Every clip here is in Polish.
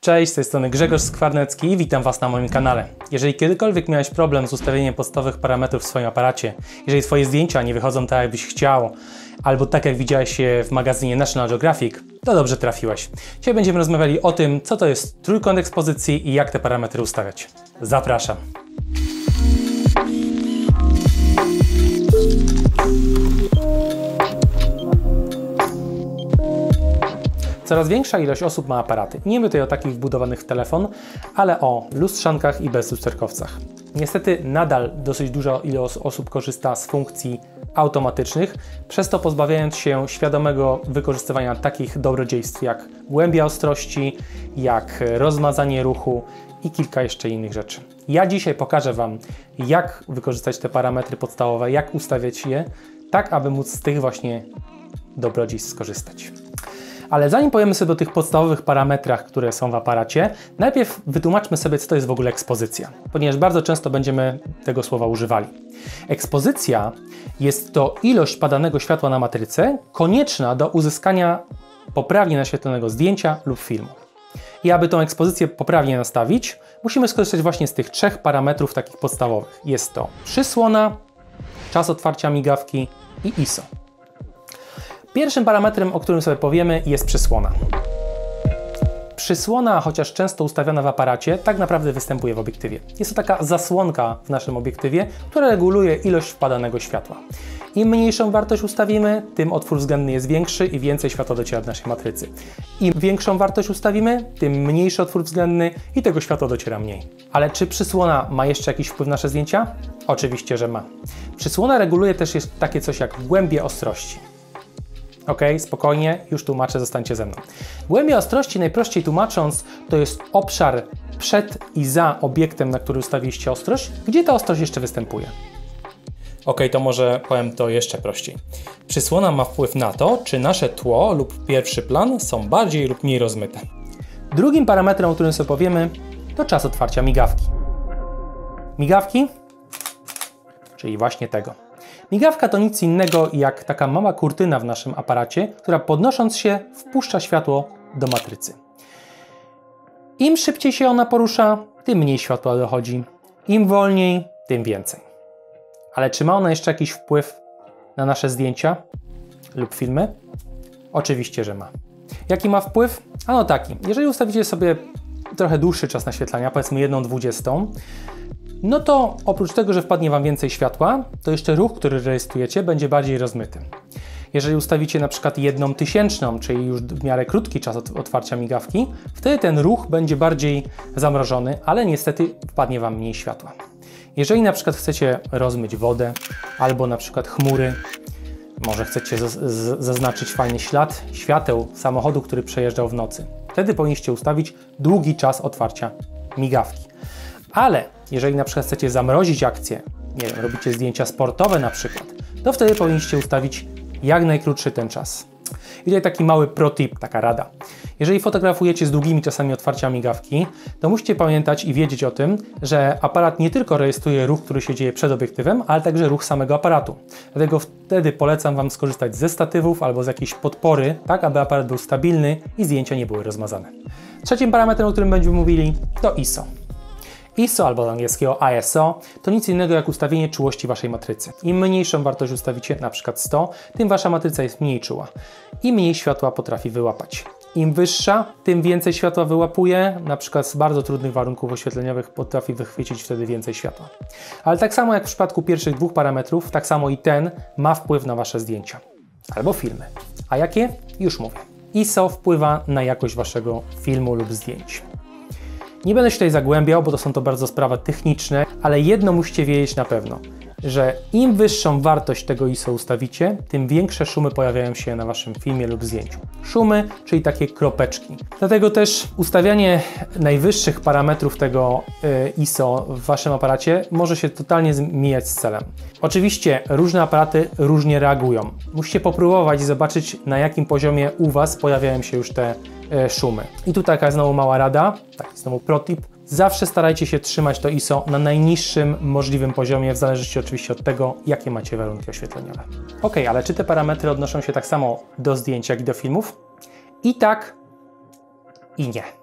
Cześć, z tej strony Grzegorz Skwarnecki i witam Was na moim kanale. Jeżeli kiedykolwiek miałeś problem z ustawieniem podstawowych parametrów w swoim aparacie, jeżeli Twoje zdjęcia nie wychodzą tak, jakbyś chciał, albo tak jak widziałeś je w magazynie National Geographic, to dobrze trafiłeś. Dzisiaj będziemy rozmawiali o tym, co to jest trójkąt ekspozycji i jak te parametry ustawiać. Zapraszam. Coraz większa ilość osób ma aparaty. Nie mówię tutaj o takich wbudowanych w telefon, ale o lustrzankach i bezlusterkowcach. Niestety nadal dosyć duża ilość osób korzysta z funkcji automatycznych, przez to pozbawiając się świadomego wykorzystywania takich dobrodziejstw jak głębia ostrości, jak rozmazanie ruchu i kilka jeszcze innych rzeczy. Ja dzisiaj pokażę Wam, jak wykorzystać te parametry podstawowe, jak ustawiać je, tak aby móc z tych właśnie dobrodziejstw skorzystać. Ale zanim powiemy sobie o tych podstawowych parametrach, które są w aparacie, najpierw wytłumaczmy sobie, co to jest w ogóle ekspozycja, ponieważ bardzo często będziemy tego słowa używali. Ekspozycja jest to ilość padanego światła na matrycę konieczna do uzyskania poprawnie naświetlonego zdjęcia lub filmu. I aby tą ekspozycję poprawnie nastawić, musimy skorzystać właśnie z tych trzech parametrów takich podstawowych. Jest to przysłona, czas otwarcia migawki i ISO. Pierwszym parametrem, o którym sobie powiemy, jest przysłona. Przysłona, chociaż często ustawiona w aparacie, tak naprawdę występuje w obiektywie. Jest to taka zasłonka w naszym obiektywie, która reguluje ilość wpadanego światła. Im mniejszą wartość ustawimy, tym otwór względny jest większy i więcej światła dociera do naszej matrycy. Im większą wartość ustawimy, tym mniejszy otwór względny i tego światła dociera mniej. Ale czy przysłona ma jeszcze jakiś wpływ na nasze zdjęcia? Oczywiście, że ma. Przysłona reguluje też takie coś jak głębie ostrości. Ok, spokojnie, już tłumaczę, zostańcie ze mną. Głębia ostrości, najprościej tłumacząc, to jest obszar przed i za obiektem, na który ustawiliście ostrość, gdzie ta ostrość jeszcze występuje. Ok, to może powiem to jeszcze prościej. Przysłona ma wpływ na to, czy nasze tło lub pierwszy plan są bardziej lub mniej rozmyte. Drugim parametrem, o którym sobie powiemy, to czas otwarcia migawki. Migawki, czyli właśnie tego. Migawka to nic innego jak taka mała kurtyna w naszym aparacie, która podnosząc się wpuszcza światło do matrycy. Im szybciej się ona porusza, tym mniej światła dochodzi. Im wolniej, tym więcej. Ale czy ma ona jeszcze jakiś wpływ na nasze zdjęcia lub filmy? Oczywiście, że ma. Jaki ma wpływ? Ano taki. Jeżeli ustawicie sobie trochę dłuższy czas naświetlania, powiedzmy 1/20, no to oprócz tego, że wpadnie Wam więcej światła, to jeszcze ruch, który rejestrujecie, będzie bardziej rozmyty. Jeżeli ustawicie na przykład 1/1000, czyli już w miarę krótki czas otwarcia migawki, wtedy ten ruch będzie bardziej zamrożony, ale niestety wpadnie Wam mniej światła. Jeżeli na przykład chcecie rozmyć wodę, albo na przykład chmury, może chcecie zaznaczyć fajny ślad świateł samochodu, który przejeżdżał w nocy, wtedy powinniście ustawić długi czas otwarcia migawki. Ale jeżeli na przykład chcecie zamrozić akcję, nie wiem, robicie zdjęcia sportowe na przykład, to wtedy powinniście ustawić jak najkrótszy ten czas. I tutaj taki mały pro tip, taka rada. Jeżeli fotografujecie z długimi czasami otwarcia migawki, to musicie pamiętać i wiedzieć o tym, że aparat nie tylko rejestruje ruch, który się dzieje przed obiektywem, ale także ruch samego aparatu. Dlatego wtedy polecam Wam skorzystać ze statywów albo z jakiejś podpory, tak aby aparat był stabilny i zdjęcia nie były rozmazane. Trzecim parametrem, o którym będziemy mówili, to ISO. ISO albo z angielskiego ISO to nic innego jak ustawienie czułości Waszej matrycy. Im mniejszą wartość ustawicie, na przykład 100, tym Wasza matryca jest mniej czuła i mniej światła potrafi wyłapać. Im wyższa, tym więcej światła wyłapuje, na przykład z bardzo trudnych warunków oświetleniowych potrafi wychwycić wtedy więcej światła. Ale tak samo jak w przypadku pierwszych dwóch parametrów, tak samo i ten ma wpływ na Wasze zdjęcia albo filmy. A jakie? Już mówię. ISO wpływa na jakość Waszego filmu lub zdjęć. Nie będę się tutaj zagłębiał, bo to są bardzo sprawy techniczne, ale jedno musicie wiedzieć na pewno, że im wyższą wartość tego ISO ustawicie, tym większe szumy pojawiają się na Waszym filmie lub zdjęciu. Szumy, czyli takie kropeczki. Dlatego też ustawianie najwyższych parametrów tego ISO w Waszym aparacie może się totalnie mijać z celem. Oczywiście różne aparaty różnie reagują. Musicie popróbować i zobaczyć, na jakim poziomie u Was pojawiają się już te szumy. I tu taka znowu mała rada, taki znowu pro tip. Zawsze starajcie się trzymać to ISO na najniższym możliwym poziomie, w zależności oczywiście od tego, jakie macie warunki oświetleniowe. Ok, ale czy te parametry odnoszą się tak samo do zdjęć, jak i do filmów? I tak, i nie.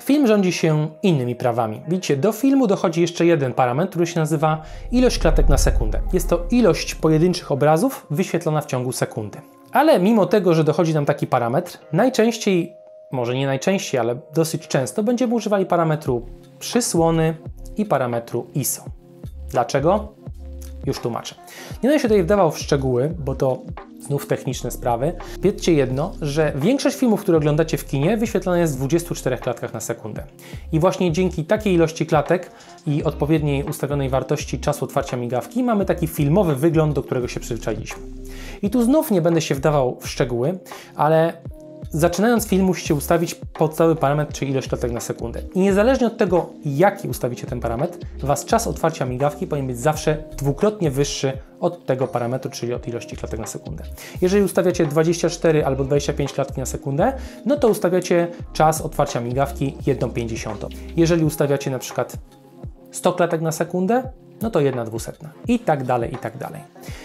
Film rządzi się innymi prawami. Widzicie, do filmu dochodzi jeszcze jeden parametr, który się nazywa ilość klatek na sekundę. Jest to ilość pojedynczych obrazów wyświetlona w ciągu sekundy. Ale mimo tego, że dochodzi nam taki parametr, najczęściej, może nie najczęściej, ale dosyć często będziemy używali parametru przysłony i parametru ISO. Dlaczego? Już tłumaczę. Nie będę się tutaj wdawał w szczegóły, bo to znów techniczne sprawy. Wiedzcie jedno, że większość filmów, które oglądacie w kinie, wyświetlane jest w 24 klatkach na sekundę. I właśnie dzięki takiej ilości klatek i odpowiedniej ustawionej wartości czasu otwarcia migawki mamy taki filmowy wygląd, do którego się przyzwyczailiśmy. I tu znów nie będę się wdawał w szczegóły, ale zaczynając film musicie ustawić podstawowy parametr, czyli ilość klatek na sekundę. I niezależnie od tego, jaki ustawicie ten parametr, wasz czas otwarcia migawki powinien być zawsze dwukrotnie wyższy od tego parametru, czyli od ilości klatek na sekundę. Jeżeli ustawiacie 24 albo 25 klatki na sekundę, no to ustawiacie czas otwarcia migawki 1/50. Jeżeli ustawiacie na przykład 100 klatek na sekundę, no to 1/200. I tak dalej, i tak dalej.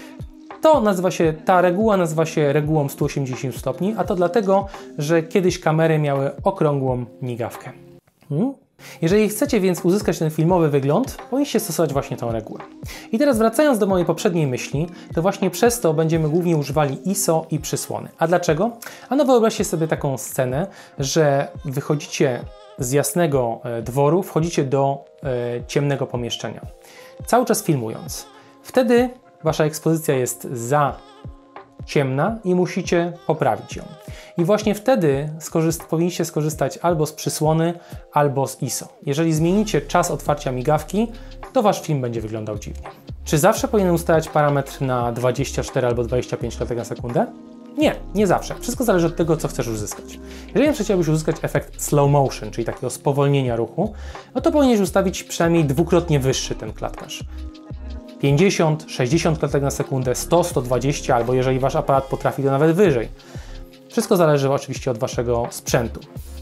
Ta reguła nazywa się regułą 180 stopni, a to dlatego, że kiedyś kamery miały okrągłą migawkę. Jeżeli chcecie więc uzyskać ten filmowy wygląd, powinniście stosować właśnie tą regułę. I teraz wracając do mojej poprzedniej myśli, to właśnie przez to będziemy głównie używali ISO i przysłony. A dlaczego? Ano wyobraźcie sobie taką scenę, że wychodzicie z jasnego dworu, wchodzicie do ciemnego pomieszczenia, cały czas filmując. Wtedy wasza ekspozycja jest za ciemna i musicie poprawić ją. I właśnie wtedy powinniście skorzystać albo z przysłony, albo z ISO. Jeżeli zmienicie czas otwarcia migawki, to wasz film będzie wyglądał dziwnie. Czy zawsze powinien ustawiać parametr na 24 albo 25 klatek na sekundę? Nie, nie zawsze. Wszystko zależy od tego, co chcesz uzyskać. Jeżeli chciałbyś uzyskać efekt slow motion, czyli takiego spowolnienia ruchu, no to powinieneś ustawić przynajmniej dwukrotnie wyższy ten klatkarz. 50, 60 klatek na sekundę, 100, 120, albo jeżeli wasz aparat potrafi, to nawet wyżej. Wszystko zależy oczywiście od waszego sprzętu.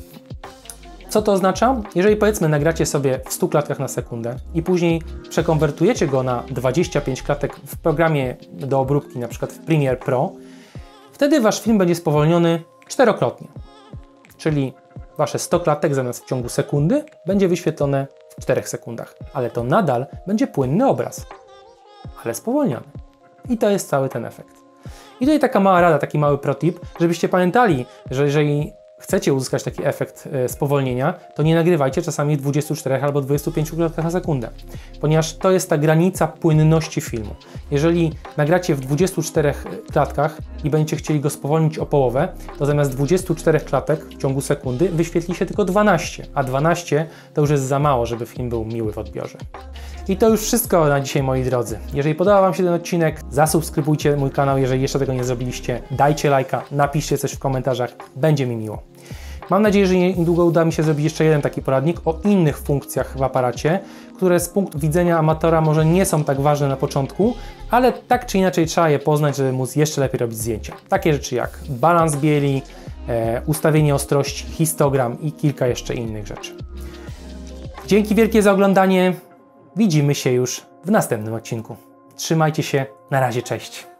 Co to oznacza? Jeżeli powiedzmy nagracie sobie w 100 klatkach na sekundę i później przekonwertujecie go na 25 klatek w programie do obróbki, na przykład w Premiere Pro, wtedy wasz film będzie spowolniony 4-krotnie. Czyli wasze 100 klatek zamiast w ciągu sekundy będzie wyświetlone w 4 sekundach. Ale to nadal będzie płynny obraz, ale spowolniony. I to jest cały ten efekt. I tutaj taka mała rada, taki mały protip, żebyście pamiętali, że jeżeli chcecie uzyskać taki efekt spowolnienia, to nie nagrywajcie czasami w 24 albo 25 klatkach na sekundę, ponieważ to jest ta granica płynności filmu. Jeżeli nagracie w 24 klatkach i będziecie chcieli go spowolnić o połowę, to zamiast 24 klatek w ciągu sekundy wyświetli się tylko 12, a 12 to już jest za mało, żeby film był miły w odbiorze. I to już wszystko na dzisiaj, moi drodzy. Jeżeli podobał wam się ten odcinek, zasubskrybujcie mój kanał, jeżeli jeszcze tego nie zrobiliście, dajcie lajka, napiszcie coś w komentarzach, będzie mi miło. Mam nadzieję, że niedługo uda mi się zrobić jeszcze jeden taki poradnik o innych funkcjach w aparacie, które z punktu widzenia amatora może nie są tak ważne na początku, ale tak czy inaczej trzeba je poznać, żeby móc jeszcze lepiej robić zdjęcia. Takie rzeczy jak balans bieli, ustawienie ostrości, histogram i kilka jeszcze innych rzeczy. Dzięki wielkie za oglądanie. Widzimy się już w następnym odcinku. Trzymajcie się, na razie, cześć.